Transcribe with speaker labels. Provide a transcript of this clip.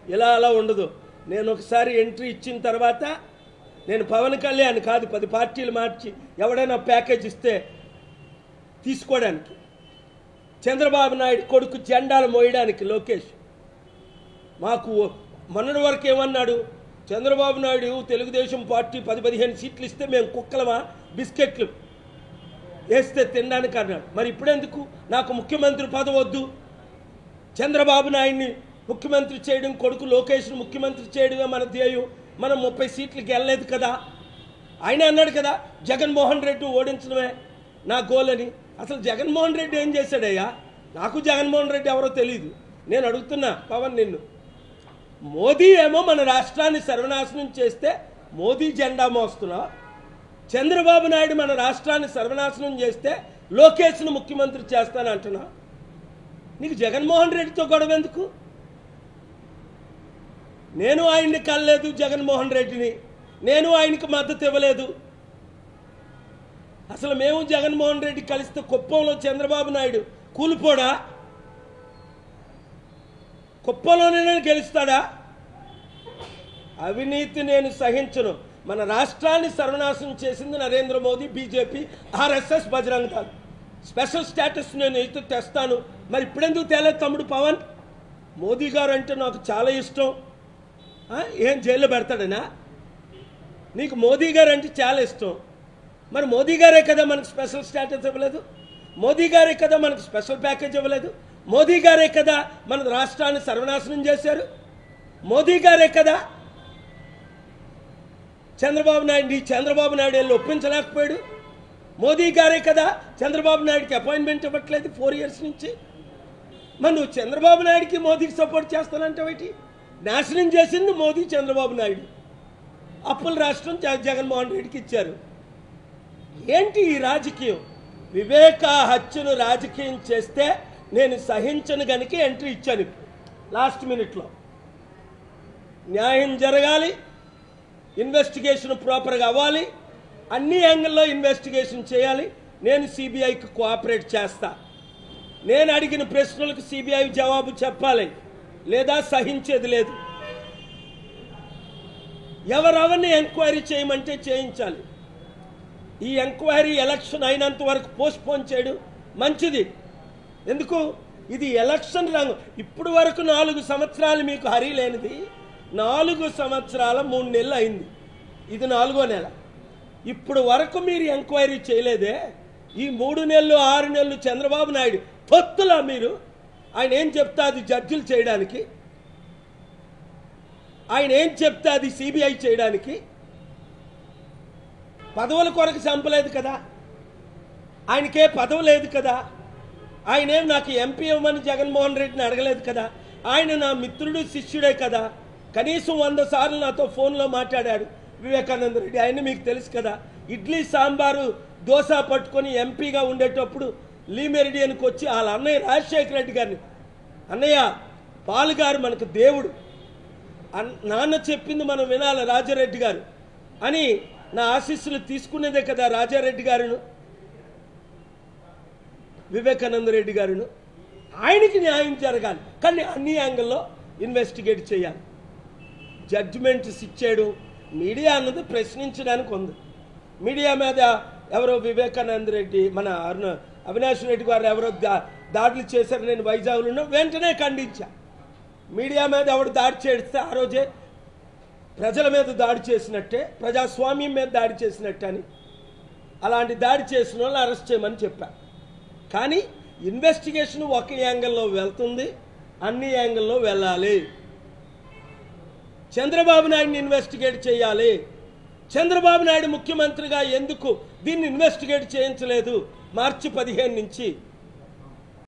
Speaker 1: ఇలా అలా ఉండదు. నేను ఒకసారి ఎంట్రీ ఇచ్చిన తర్వాత నేను పవన్ కళ్యాణ్ కాదు 10 పార్టీలు మార్చి ఎవడైనా ప్యాకేజ్ ఇస్తే తీసుకోవడానికి, చంద్రబాబు నాయుడు కొడుకు జెండాలు మోయడానికి లోకేష్ మాకు మొన్నటి వరకు ఏమన్నాడు, చంద్రబాబు నాయుడు తెలుగుదేశం పార్టీ 10-15 సీట్లు ఇస్తే మేము కుక్కలమా బిస్కెట్లు వేస్తే తినడానికి అన్నాడు. మరి ఇప్పుడెందుకు నాకు ముఖ్యమంత్రి పదవి వద్దు, చంద్రబాబు నాయుడిని ముఖ్యమంత్రి చేయడం, కొడుకు లోకేష్ను ముఖ్యమంత్రి చేయడమే మన ధ్యేయం, మనం 30 సీట్లకి వెళ్ళలేదు కదా. ఆయన అన్నాడు కదా జగన్మోహన్ రెడ్డి ఓడించడమే నా గోల్ అని. అసలు జగన్మోహన్ రెడ్డి ఏం చేశాడయ్యా? నాకు జగన్మోహన్ రెడ్డి ఎవరో తెలియదు. నేను అడుగుతున్నా పవన్ నిన్ను, మోదీ ఏమో మన రాష్ట్రాన్ని సర్వనాశనం చేస్తే మోదీ జెండా మోస్తున్నా, చంద్రబాబు నాయుడు మన రాష్ట్రాన్ని సర్వనాశనం చేస్తే లోకేష్ను ముఖ్యమంత్రి చేస్తానంటున్నా. నీకు జగన్మోహన్ రెడ్డితో గొడవ ఎందుకు? నేను ఆయన్ని కలలేదు జగన్మోహన్ రెడ్డిని, నేను ఆయనకి మద్దతు ఇవ్వలేదు. అసలు మేము జగన్మోహన్ రెడ్డి కలిస్తే కుప్పంలో చంద్రబాబు నాయుడు కూలిపోడా? కుప్పంలోనే గెలుస్తాడా? అవినీతి నేను సహించను. మన రాష్ట్రాన్ని సర్వనాశనం చేసింది Narendra Modi, BJP, RSS, Bajrang Dal. Special status నేను అయితే తెస్తాను. మరి ఇప్పుడెందుకు తేలేదు తమ్ముడు పవన్? మోదీ గారు అంటే నాకు చాలా ఇష్టం. ఏం జైల్లో పెడతాడనా? నీకు మోదీ గారు అంటే చాలా ఇష్టం. మరి మోదీ గారే కదా మనకు స్పెషల్ స్టేటస్ ఇవ్వలేదు, మోదీ గారే కదా మనకు స్పెషల్ ప్యాకేజ్ ఇవ్వలేదు, మోదీ గారే కదా మన రాష్ట్రాన్ని సర్వనాశనం చేశారు, మోదీ గారే కదా చంద్రబాబు నాయుడు వెళ్ళి ఒప్పించలేకపోయాడు, మోదీ గారే కదా చంద్రబాబు నాయుడికి అపాయింట్మెంట్ ఇవ్వట్లేదు 4 ఇయర్స్ నుంచి. మరి నువ్వు చంద్రబాబు నాయుడికి మోదీకి సపోర్ట్ చేస్తానంటావేటి? నాశనం చేసింది మోదీ, చంద్రబాబు నాయుడు. అప్పుల రాష్ట్రం జగన్మోహన్ రెడ్డికి ఇచ్చారు. ఏంటి ఈ రాజకీయం? వివేక హత్యను రాజకీయం చేస్తే నేను సహించను గనుక ఎంట్రీ ఇచ్చాను. లాస్ట్ మినిట్లో న్యాయం జరగాలి, ఇన్వెస్టిగేషన్ ప్రాపర్గా అవ్వాలి, అన్ని యాంగిల్లో ఇన్వెస్టిగేషన్ చేయాలి. నేను సిబిఐకి కోఆపరేట్ చేస్తా. నేను అడిగిన ప్రశ్నలకు సిబిఐ జవాబు చెప్పాలి, లేదా సహించేది లేదు. ఎవరెవరిని ఎంక్వైరీ చేయమంటే చేయించాలి. ఈ ఎంక్వైరీ ఎలక్షన్ అయినంత వరకు పోస్ట్పోన్ చేయడం మంచిది. ఎందుకు? ఇది ఎలక్షన్ రంగు. ఇప్పుడు వరకు 4 సంవత్సరాలు మీకు హరి లేనిది 4 సంవత్సరాల 3 నెలలు అయింది. ఇది 4వ నెల. ఇప్పుడు వరకు మీరు ఎంక్వైరీ చేయలేదే. ఈ 3 నెలలు 6 నెలలు చంద్రబాబు నాయుడు పొత్తులా మీరు ఆయన ఏం చెప్తా అది జడ్జిలు చేయడానికి, ఆయన ఏం చెప్తా అది సిబిఐ చేయడానికి. పదవుల కొరకు చంపలేదు కదా, ఆయనకే పదవి లేదు కదా, ఆయనేం నాకు ఎంపీ ఇవ్వమని జగన్మోహన్ రెడ్డిని అడగలేదు కదా, ఆయన నా మిత్రుడు శిష్యుడే కదా, కనీసం 100 సార్లు నాతో ఫోన్లో మాట్లాడాడు వివేకానంద రెడ్డి. ఆయన మీకు తెలుసు కదా, ఇడ్లీ సాంబారు దోశ పట్టుకొని ఎంపీగా ఉండేటప్పుడు లీ మెరిడియన్కి వచ్చి వాళ్ళ అన్నయ్య రాజశేఖర రెడ్డి గారిని, అన్నయ్య పాలుగారు మనకు దేవుడు, నాన్న చెప్పింది మనం వినాలి రాజారెడ్డి గారు అని నా ఆశీస్సులు తీసుకునేదే కదా రాజారెడ్డి గారును వివేకానంద రెడ్డి గారును. ఆయనకి న్యాయం జరగాలి, కానీ అన్ని యాంగిల్లో ఇన్వెస్టిగేట్ చేయాలి. జడ్జిమెంట్స్ ఇచ్చేయడం మీడియా అన్నది ప్రశ్నించడానికి ఉంది. మీడియా మీద ఎవరో వివేకానంద రెడ్డి, మన అవినాష్ రెడ్డి గారు ఎవరో దాడులు చేశారు, నేను వైజాగ్లో ఉన్నా, వెంటనే ఖండించా. మీడియా మీద ఎవరు దాడి చేస్తే ఆ రోజే ప్రజల మీద దాడి చేసినట్టే, ప్రజాస్వామ్యం మీద దాడి చేసినట్టే అని. అలాంటి దాడి చేసిన వాళ్ళని అరెస్ట్ చేయమని చెప్పా. కానీ ఇన్వెస్టిగేషన్ ఒక యాంగిల్లో వెళ్తుంది, అన్ని యాంగిల్లో వెళ్ళాలి. చంద్రబాబు నాయుడిని ఇన్వెస్టిగేట్ చేయాలి. చంద్రబాబు నాయుడు ముఖ్యమంత్రిగా ఎందుకు దీన్ని ఇన్వెస్టిగేట్ చేయించలేదు మార్చి 15 నుంచి?